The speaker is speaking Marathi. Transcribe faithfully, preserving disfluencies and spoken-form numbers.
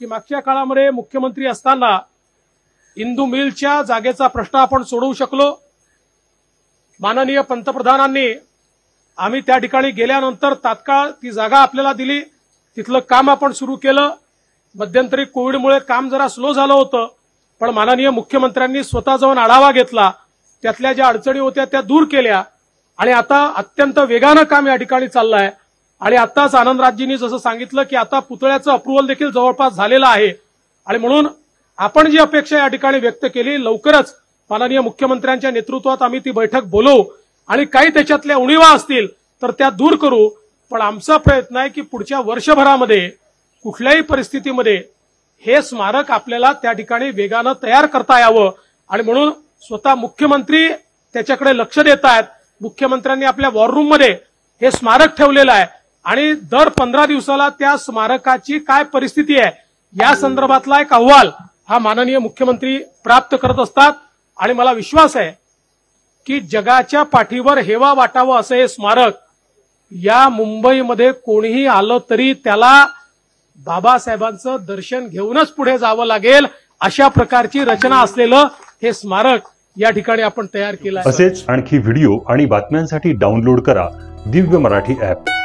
की मागच्या काळामध्ये मुख्यमंत्री असताना इंदू मिलच्या जागेचा प्रश्न आपण सोडवू शकलो। माननीय पंतप्रधानांनी आम्ही त्या ठिकाणी गेल्यानंतर तात्काळ ती जागा आपल्याला दिली, तिथलं काम आपण सुरू केलं। मध्यंतरी कोविडमुळे काम जरा स्लो झालं होतं, पण माननीय मुख्यमंत्र्यांनी स्वतः जाऊन आढावा घेतला, त्यातल्या ज्या अडचणी होत्या त्या दूर केल्या आणि आता अत्यंत वेगानं काम या ठिकाणी चाललंय। आणि आताच आनंदराजजींनी जसं सांगितलं की आता पुतळ्याचं अप्रूव्हल देखील जवळपास झालेलं आहे आणि म्हणून आपण जी अपेक्षा या ठिकाणी व्यक्त केली, लवकरच माननीय मुख्यमंत्र्यांच्या नेतृत्वात आम्ही ती बैठक बोलवू आणि काही त्याच्यातल्या उणीवा असतील तर त्या दूर करू। पण आमचा प्रयत्न आहे की पुढच्या वर्षभरामध्ये कुठल्याही परिस्थितीमध्ये हे स्मारक आपल्याला त्या ठिकाणी वेगानं तयार करता यावं आणि म्हणून स्वतः मुख्यमंत्री त्याच्याकडे लक्ष देत आहेत। मुख्यमंत्र्यांनी आपल्या वॉर रूम मध्ये हे स्मारक ठेवलेलं आहे आणि दर पंधरा दिवसाला त्या स्मारकाची काय परिस्थिती आहे या संदर्भातला एक अहवाल हा माननीय मुख्यमंत्री प्राप्त करत असतात आणि मला विश्वास आहे की जगाच्या पाठीवर हेवा वाटावं असं हे स्मारक या मुंबईमध्ये कोणीही आलं तरी त्याला बाबासाहेबांचं दर्शन घेऊनच पुढे जावं लागेल, अशा प्रकारची रचना असलेलं हे स्मारक या ठिकाणी आपण तयार केलं आहे। असेच आणखी व्हिडिओ आणि बातम्यांसाठी डाउनलोड करा दिव्य मराठी ऍप।